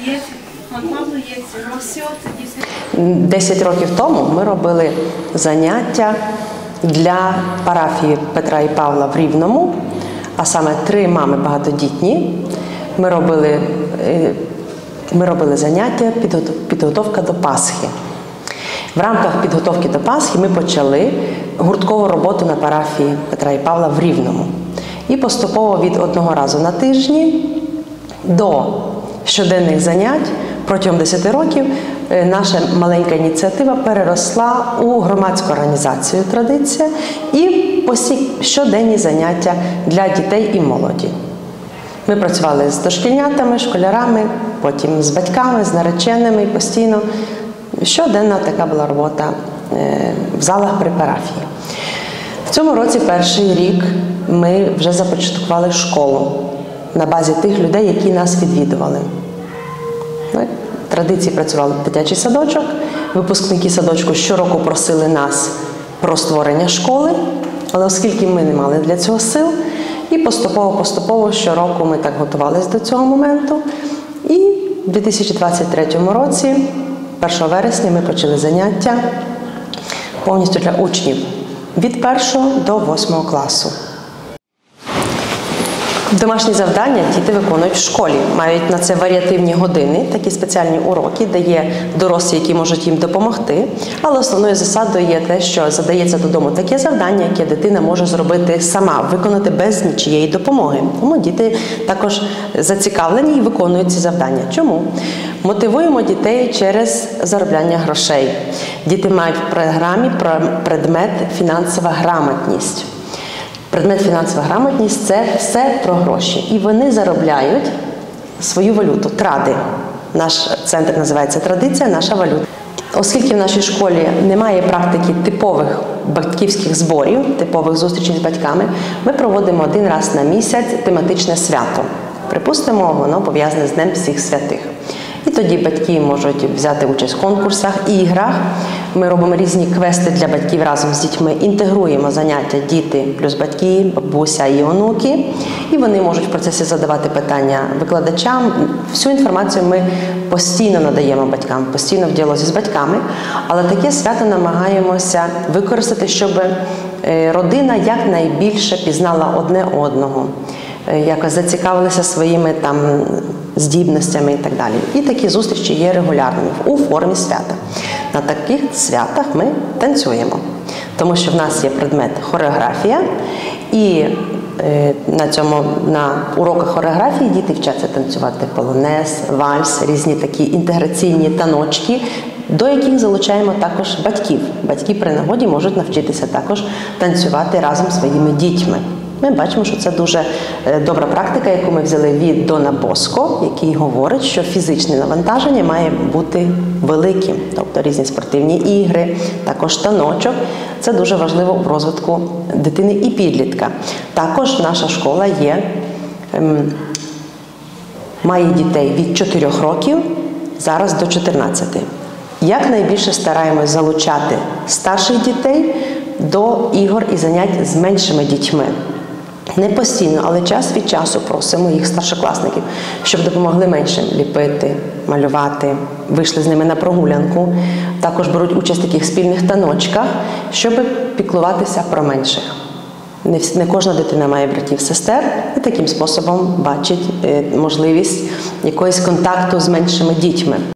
10 років тому ми робили заняття для парафії Петра і Павла в Рівному, а саме 3 мами багатодітні. Ми робили заняття підготовка до Пасхи. В рамках підготовки до Пасхи ми почали гурткову роботу на парафії Петра і Павла в Рівному. І поступово від 1 разу на тижні до щоденних занять протягом 10 років наша маленька ініціатива переросла у громадську організацію «Традиція» і щоденні заняття для дітей і молоді. Ми працювали з дошкільнятами, школярами, потім з батьками, з нареченими і постійно. Щоденна така була робота в залах при парафії. В цьому році, перший рік, ми вже започаткували школу на базі тих людей, які нас відвідували. В традиції працював дитячий садочок. Випускники садочку щороку просили нас про створення школи, але оскільки ми не мали для цього сил, і поступово щороку ми так готувалися до цього моменту. І в 2023 році, 1 вересня, ми почали заняття повністю для учнів від 1 до 8 класу. Домашні завдання діти виконують в школі. Мають на це варіативні години, такі спеціальні уроки, де є дорослі, які можуть їм допомогти. Але основною засадою є те, що задається додому таке завдання, яке дитина може зробити сама, виконати без нічиєї допомоги. Тому діти також зацікавлені і виконують ці завдання. Чому? Мотивуємо дітей через заробляння грошей. Діти мають в програмі предмет «Фінансова грамотність». Предмет «Фінансова грамотність» – це все про гроші. І вони заробляють свою валюту – тради. Наш центр називається «Традиція. Наша валюта». Оскільки в нашій школі немає практики типових батьківських зборів, типових зустрічей з батьками, ми проводимо 1 раз на місяць тематичне свято. Припустимо, воно пов'язане з Днем всіх святих. І тоді батьки можуть взяти участь в конкурсах, іграх. Ми робимо різні квести для батьків разом з дітьми, інтегруємо заняття діти плюс батьки, бабуся і онуки. І вони можуть в процесі задавати питання викладачам. Всю інформацію ми постійно надаємо батькам, постійно в діалозі з батьками. Але таке свято намагаємося використати, щоб родина якнайбільше пізнала одне одного, якось зацікавилися своїми здібностями і так далі. І такі зустрічі є регулярними у формі свята. На таких святах ми танцюємо, тому що в нас є предмет хореографія, і на уроках хореографії діти вчаться танцювати полонез, вальс, різні такі інтеграційні таночки, до яких залучаємо також батьків. Батьки при нагоді можуть навчитися також танцювати разом зі своїми дітьми. Ми бачимо, що це дуже добра практика, яку ми взяли від Дона Боско, який говорить, що фізичне навантаження має бути великим. Тобто різні спортивні ігри, також таночок. Це дуже важливо в розвитку дитини і підлітка. Також наша школа має дітей від 4 років, зараз до 14. Якнайбільше стараємось залучати старших дітей до ігор і занять з меншими дітьми. Не постійно, але час від часу просимо їх старшокласників, щоб допомогли меншим ліпити, малювати, вийшли з ними на прогулянку. Також беруть участь в таких спільних таночках, щоб піклуватися про менших. Не кожна дитина має братів-сестер і таким способом бачить можливість якогось контакту з меншими дітьми.